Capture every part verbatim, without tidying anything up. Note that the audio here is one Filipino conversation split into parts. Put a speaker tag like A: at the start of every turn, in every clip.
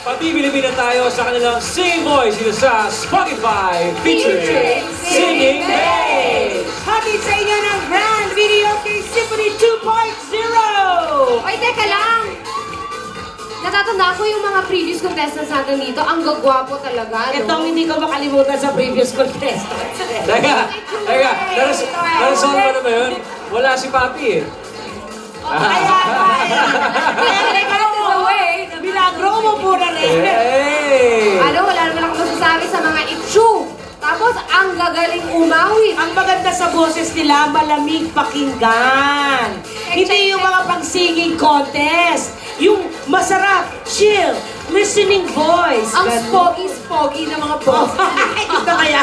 A: Pabibili na tayo sa kanilang Singing Boys dito sa Spotify featuring Singing Bass!
B: Hatid sa inyo ng Grand Video Kay Symphony two point oh!
C: Ay, teka lang! Natatanda ko yung mga previous contestants natin dito. Ang gagwapo talaga, no?
B: Itong hindi ko makalimutan sa previous contestants.
A: Teka, teka, naras- narason mo na ba yun? Wala si Papi eh.
B: Kaya kaya teka lang the way, binagro mo po na rin.
A: Hey!
C: Ano, wala naman ako masasabi sa mga itsu. Tapos, ang gagaling umawit.
B: Ang maganda sa boses nila, malamig pakinggan. Hindi yung mga pang-singing contest. Yung masarap, chill, listening voice.
C: Ang
B: Ganun.
C: spoggy-spoggy na mga boss.
B: Ito kaya.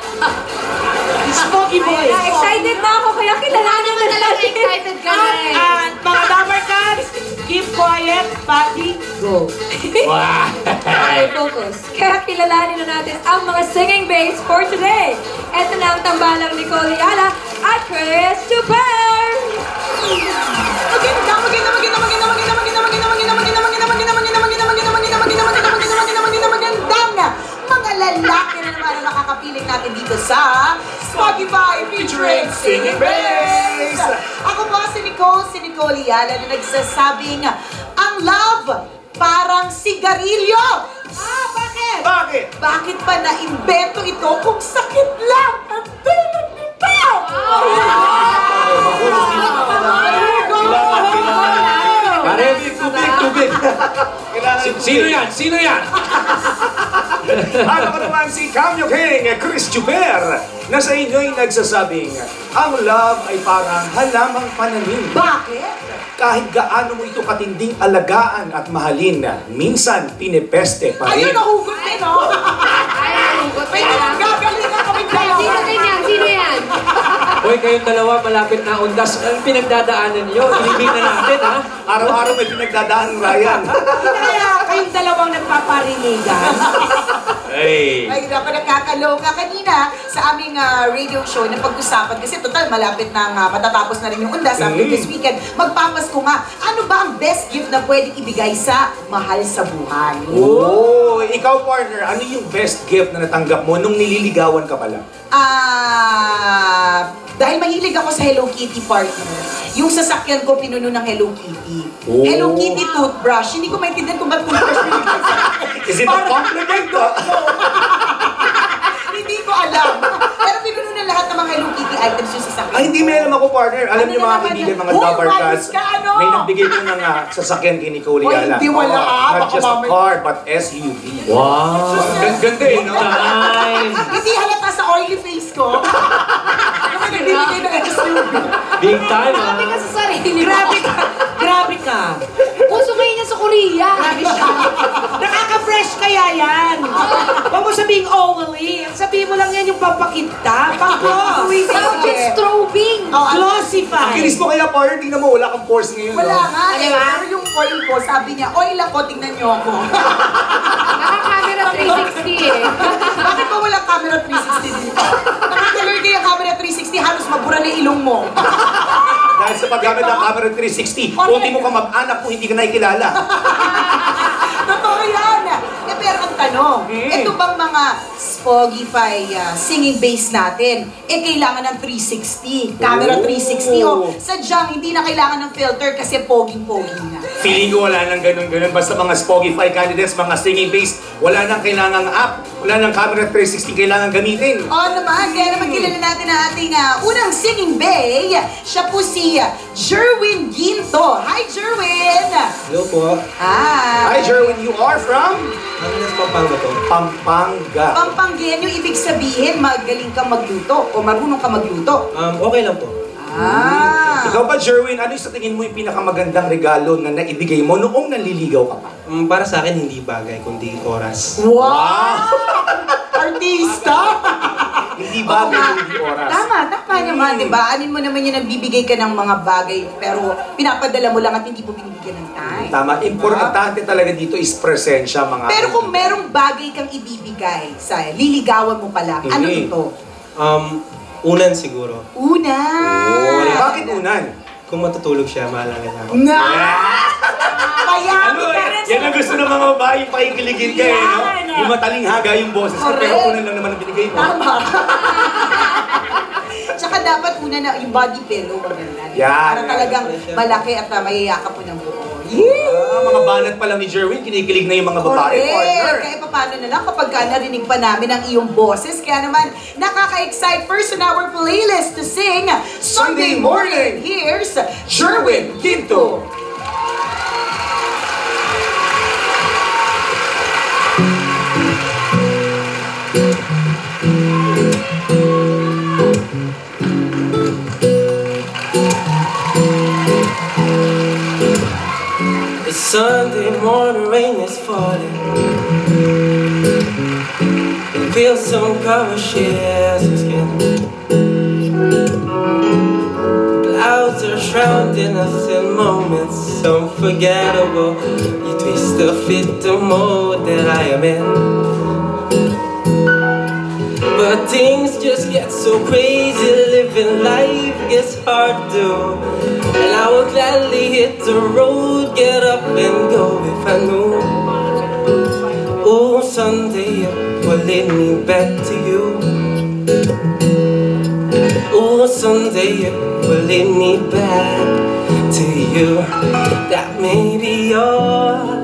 B: Spoggy voice.
C: Ay, excited na ako, kaya kilalanin na talaga. Excited ka na eh.
B: At mga number cards, keep quiet, Patty, go.
A: Wow!
D: Okay, focus. Kaya kilalanin na natin ang mga singing bass for today. Ito na ang tambalang Nicole Ayala at Chris Chuper!
B: Maganda, maganda, maganda, maganda, maganda, maganda, maganda, maganda, maganda, maganda, maganda, maganda, maganda, maganda, maganda, maganda, maganda, maganda, maganda, magandang mga lalaki na naman ang makakapiling natin dito sa Spotify featuring Singing Bass. Ako po si Nicole, si Nicole Ayala na nagsasabing ang love parang sigarilyo. Ah, bakit?
E: Bakit?
B: Bakit pa na-invento ito kung sakit lang ang tulad nito?
A: Karen, tubig, tubig! Si- Sino yan? Sino yan?
E: Ano ko naman si Cameo King, Chris Chuper, na sa inyo'y nagsasabing, ang love ay parang halamang pananim.
B: Bakit?
E: Kahit gaano mo ito katinding alagaan at mahalin, minsan pinepeste pa
B: Ayun,
E: rin.
B: nahugot din, no?
C: Ay, nalungkot
B: May
C: ka.
B: nagagalingan kami dalawa.
C: Sino din yan? Sino yan?
A: Hoy, kayong dalawa malapit na undas. Ang pinagdadaanan niyo, ilibig na natin, ha?
E: Araw-araw may pinagdadaan, Ryan.
B: Kaya kayong dalawang nagpaparinigan.
E: Hey!
B: Ay, dapat nakakaloka kanina sa aming ah, radio show na pag-usapan kasi total malapit na nga matatapos na rin yung undas after
E: Mm.
B: this weekend. Magpapasko nga, ano ba ang best gift na pwedeng ibigay sa mahal sa buhay?
E: Oh, ikaw partner, ano yung best gift na natanggap mo nung nililigawan ka pala?
B: Ah, dahil mahilig ako sa Hello Kitty partner, yung sasakyan ko pinuno ng Hello Kitty.
E: Oh.
B: Hello Kitty toothbrush. Hindi ko maintindihan kung ba't toothbrush binigay sa akin.
E: Is it a
B: Parang-
E: compliment? ah?
B: Hindi ko alam. Pero pinuno na lahat ng mga Hello Kitty items yung sasakyan.
E: Ay, hindi may alam ako partner. Alam
B: Ano
E: niyo mga
B: naman
E: kaibigan,
B: yan?
E: mga
B: Uy,
E: Dabarkas,
B: malis ka, ano?
E: may nagbigay ko ng uh, sasakyan kay Nicole
B: Uy,
E: Ayala.
B: hindi wala,
E: Oo,
B: ah.
E: Not
B: Baka
E: just a
B: mamay-
E: car, but S U V.
A: Wow!
E: Ganda eh, no?
A: Time!
B: Hindi halata sa oily face ko. Kasi nagbibigay ng S U V.
A: Big time, ha?
C: Sabi ka sa sarili mo.
B: Grabe ka. Grabe ka.
C: Puso kayo niya sa Korea.
B: Grabe siya. Nakaka-fresh kaya yan. Huwag mo sabihin oily. Sabihin mo lang yan yung pampakinta. Pang-gloss.
C: Sound just strobing.
B: Oh,
E: Ang
B: glossify.
E: kinis mo kaya partner, tingnan mo, wala kang force ngayon.
B: Wala
E: no?
B: nga eh.
C: Diba?
B: Pero yung oil ko, sabi niya, oil ako, tingnan niyo ako.
C: Naka-camera three sixty eh.
B: Bakit ba walang camera three sixty dito? Nakakalurdi yung camera three sixty, halos mabura na yung ilong mo.
E: Dahil sa paggamit ng camera three sixty, hindi mo ka mag-anak kung hindi ka nakikilala.
B: Totoo yan. Eh, pero ang tanong, ito bang mga Spogify uh, singing bass natin, eh kailangan ng three sixty, camera
E: Oh.
B: three sixty, o sadyang hindi na kailangan ng filter kasi poging-pogi na.
E: Feeling ko wala nang ganun-ganun. Basta mga Spotify candidates, mga singing bass, wala nang kailangang app, wala nang camera three sixty kailangan gamitin.
B: Oo naman, kaya naman kilala natin ang ating uh, unang singing bay. Siya po si uh, Jerwin Ginto. Hi, Jerwin!
F: Hello po.
E: Hi,
B: Hi!
E: Jerwin, you are from
F: Ano na Pampanga po?
E: Pampanga.
B: Pampanggenyo, ibig sabihin magaling ka magluto o marunong ka magluto.
F: Um, okay lang po.
B: Ah!
E: Ikaw ba, Jerwin, ano yung sa tingin mo yung pinakamagandang regalo na naibigay mo noong nanliligaw ka pa?
F: Um, para sa akin, hindi bagay, kundi oras.
B: Wow! Artista!
E: Hindi bagay,
B: Oo nga.
E: hindi oras.
B: Tama, tama naman, di ba? Anin mo naman yung nagbibigay ka ng mga bagay, pero pinapadala mo lang at hindi mo binibigyan ng time.
E: Tama, importante talaga dito is presensya, mga
B: Pero kung
E: kaibigan.
B: merong bagay kang ibibigay sa liligawan mo pala, ano
E: Mhm.
B: ito?
F: Um, unan siguro.
B: Una!
E: Oh, bakit unan?
F: Kung matutulog siya, mahalangin ako.
B: Na! Mayami
E: Ano
B: ka
E: eh?
B: rin
E: Yan ang gusto ng mga babae, yung pakikiligin ka eh, no?
B: Yan.
E: Yung matalinghaga yung boses ko,
B: Correct.
E: pero kunan lang naman ang binigay mo.
B: Tama. Tsaka dapat una na yung body pillow maganda.
E: Yan.
B: Para talagang malaki at uh, mayayakap mo ng buo. Yeah!
E: Ah, mga banat pa lang ni Jerwin, kinikilig na yung mga babae, partner.
B: Correct! Kaya paano na lang kapag ka narinig pa namin ang iyong boses. Kaya naman, nakaka-excite first on our playlist to sing Sunday Morning. Here's Jerwin Ginto.
F: It's Sunday morning, rain is falling. It feels so covered, shares your skin. Clouds are shrouding us in moments unforgettable. You twist to fit the mold that I am in. But things just get so crazy, living life gets hard to do. And I would gladly hit the road, get up and go if I knew. Oh, someday it will lead me back to you. Oh, someday it will lead me back to you. That may be all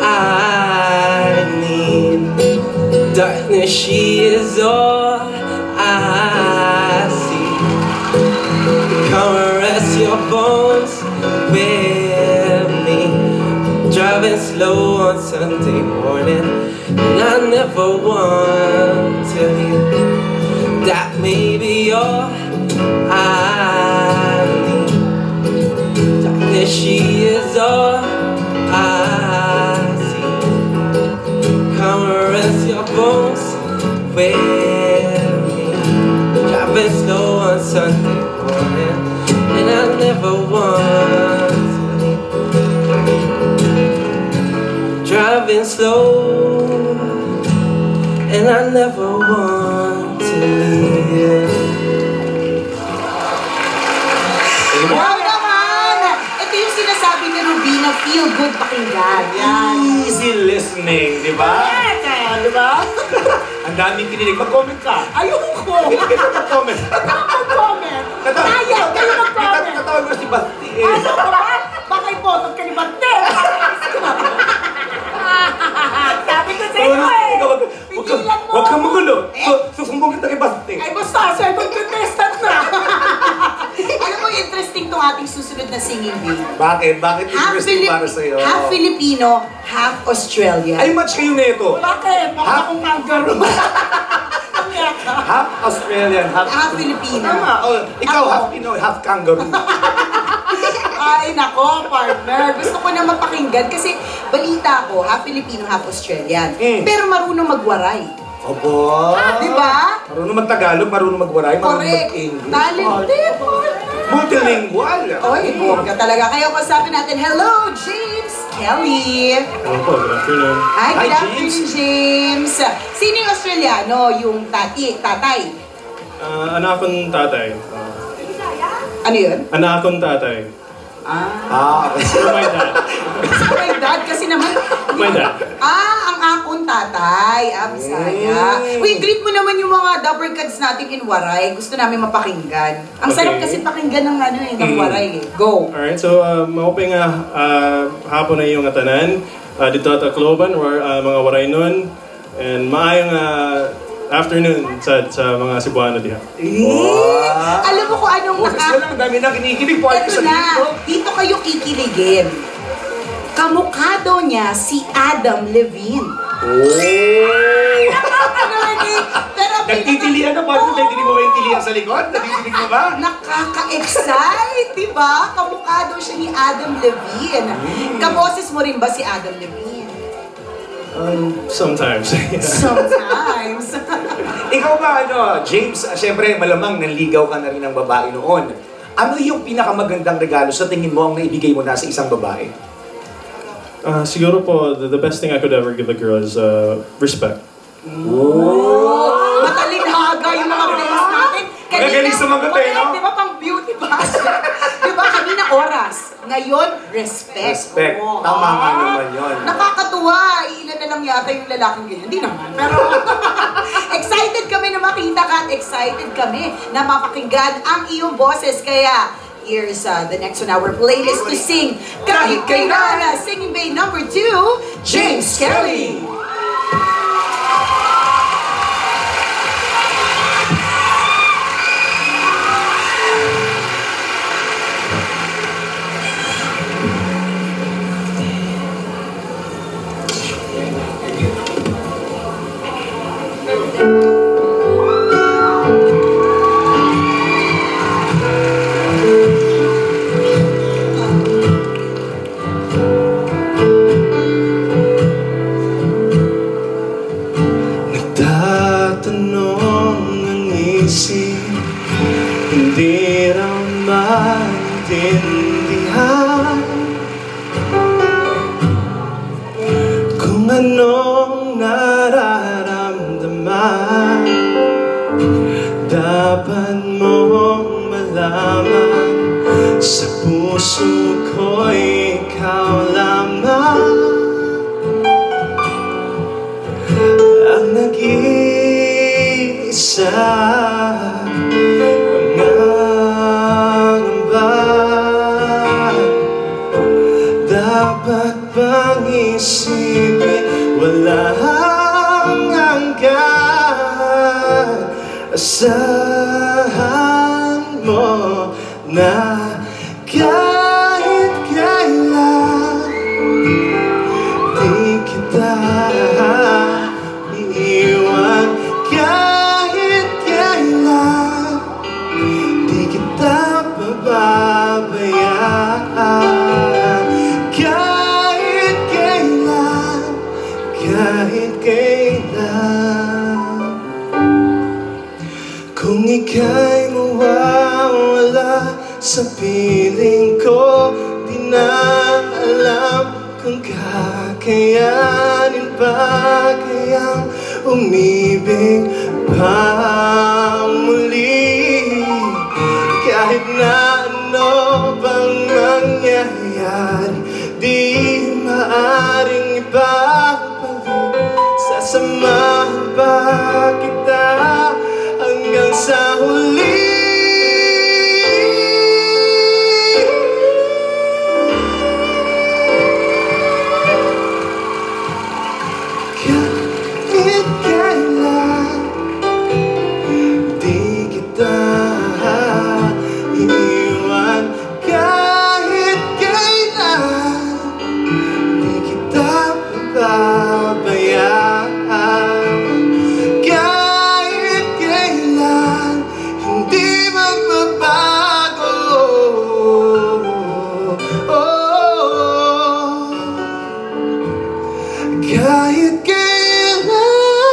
F: I need. Darkness, she is all I see. Come and rest your bones with me. Driving slow on Sunday morning, and I never want to leave. That may be all I need. Darkness, she is all I see. Come and rest your bones with me. Driving slow on Sunday morning, and I never want to leave. Driving slow, and I never want to leave.
B: Wow naman! Ito yung sinasabi ni Rubina, feel good pakinggan. Yan.
E: Easy listening, di ba?
B: Yan, di ba?
E: Ang daming kinilig. Mag-comment ka.
B: Ayoko!
E: Hindi ka mag-comment.
B: Mag-comment! Kaya, kayo mag-comment!
E: Tatawag mo si Basti eh.
B: Ano ba? Baka ipotot ka ni Bante! Sabi ko sa iyo eh!
E: Huwag ka-
B: Pigilan mo!
E: Huwag kang magulo.
B: Eh.
E: Su- Susumbong kita kay Basti.
B: Ay basta, second contestant na! Alam mo, interesting tong ating susunod na singing bee.
E: Bakit? Bakit
B: Half,
E: interesting
B: Filip-
E: para sa'yo?
B: half Filipino, half Australian.
E: Ay, match kayo nito.
B: Bakit? Baka
E: Half-
B: akong kangaroo.
E: Half Australian, half...
B: Half Filipino.
E: Tama. Oh, ikaw,
B: Ako.
E: half Pinoy, half kangaroo.
B: Ay, nako, partner. Gusto ko na mapakinggan kasi balita ko, half Filipino, half Australian.
E: Mm.
B: Pero marunong magwaray.
E: Aba.
B: Di ba?
E: Marunong mag-Tagalog, marunong mag-waray, marunong
B: Correct.
E: mag-English.
B: Talented, partner.
E: Multilingual.
B: Oy, bongga talaga. Kaya kausapin natin, hello, James Kelly.
G: Hello po, good afternoon.
B: Hi, good
E: Hi,
B: afternoon, James. Sino yung Australiano? Yung tati, tatay?
G: Ah, anak akong tatay. Ah,
B: Ano yun?
G: anak akong tatay.
B: Ah.
E: Ah, okay.
G: Or my dad.
B: Oh my dad, kasi naman...
G: My dad.
B: Ah, ang akong tatay. Ah, Bisaya.
E: Mm.
B: Uy, greet mo naman yung mga double cards natin in Waray. Gusto namin mapakinggan. Ang
G: Okay.
B: sarap kasi pakinggan ng ano eh, ng
E: Mm.
B: Waray eh. Go.
G: Alright, so uh, maupay nga ah, hapon na iyong atanan. Uh, dito at Akloban, or uh, mga waray nun. And maayong uh, afternoon sa, sa mga Cebuano diha.
B: Eh, alam mo kung anong
E: Boses
B: naka...
E: ka lang, ang dami nang kinikilig po.
B: Ito na, dito kayo kikiligin. Kamukha daw niya si Adam Levine.
E: Oh!
B: Ano lagi? Pero
E: Nagtitilian na ba? Nagtitilig mo ba yung tilihan sa likod? Nagtitilig mo ba?
B: nakaka-excite, di ba? Kamukha daw siya ni Adam Levine. Kaboses mo rin ba si Adam Levine?
G: Um, sometimes.
B: Sometimes.
E: Ikaw ba, ano, James, ah, syempre malamang nanligaw ka na rin ng babae noon. Ano yung pinakamagandang regalo sa tingin mo ang naibigay mo na sa isang babae?
G: Uh, siguro po, the, the best thing I could ever give a girl is uh, respect.
B: Oh, matalinhaga yung mga players natin.
E: Magagaling sumagot eh, no?
B: Di ba pang beauty pageant? Di ba kanina oras? Ngayon, respect.
E: Respect.
B: Oo.
E: Tama nga naman yun.
B: Nakakatuwa. Ilan na lang yata yung lalaking ganyan. Hindi naman. Pero excited kami na makita ka at excited kami na mapakinggan ang iyong boses. Kaya, here's uh, the next on our playlist to sing. Kahit Kailan, Singing Bay number two, James Kelly.
F: Hindi raw maintindihan kung anong nararamdaman. Dapat mong malaman, sa puso ko'y ikaw lamang ang nag-iisa. Dapat bang isipin walang hanggan? Asahan mo na kahit kailan di kita iiwan. Kahit kailan di kita pababayaan. Kahit kailan, kung ika'y mawawala sa piling ko, di na alam kung kakayanin pa kayang umibig pa muli. Kahit na ano bang mangyayari, di maaring ibabalik. Sasamahan ba kita hanggang sa huli? Kahit kailan di kita iiwan. Kahit kailan di kita pababayaan. Kahit kailan hindi magbabago. Oh, kahit kailan.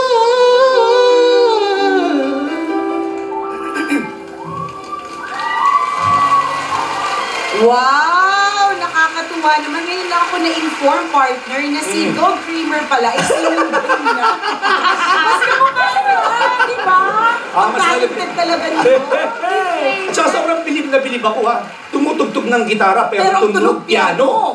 B: Wow! Nakakatuwa naman. Ngayon lang ako na-inform, partner, na si Dog Creamer pala is Singing Bay na. Mas kamukha yun, di ba?
E: Ah,
B: Ang
E: mas
B: talented talaga nito.
E: At saka sobrang bilib na bilib ako ha. Tumutugtog ng gitara pero,
B: Pero
E: tunog
B: tunog
E: piano.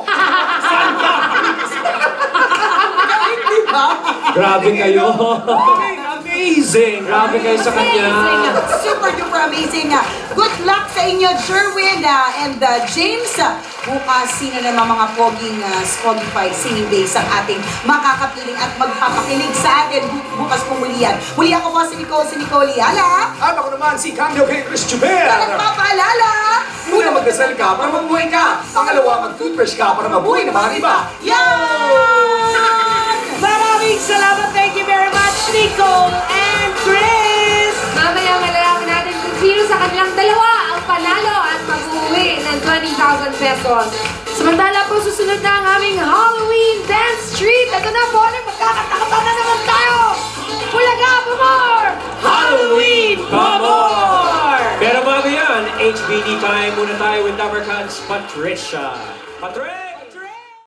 B: Galing, di ba?
A: Grabe kayo.
E: Amazing!
A: Grabe kayo sa kanya.
B: Super duper amazing. Good luck sa inyo, Sherwin uh, and uh, James. Bukas, sino naman mga poging uh, Spotify Singing Days ang ating makakapiling at magpapakilig sa atin bu bukas pong muli yan. Muli ako po si Nicole, si Nicole Yala.
E: At ako naman si Cambio King Chris Chuber.
B: Na nagpapaalala.
E: Una, magdasal ka para mabuhay ka. Pangalawa, mag-toothbrush ka para mabuhay na mga iba.
B: Yan!
H: Maraming salamat. Thank you very much, Nicole and Chris!
C: Mamaya malalaman natin kung sino sa kanilang dalawa ang panalo at mag-uwi ng twenty thousand pesos. Samantala po, susunod na ang aming Halloween Dance Street. Ito na po, magkakatakatan na naman tayo! Bulaga, Pamor!
A: Halloween Pamor! Pero bago yan, H B D time muna tayo with Damarcans Patricia. Patricia!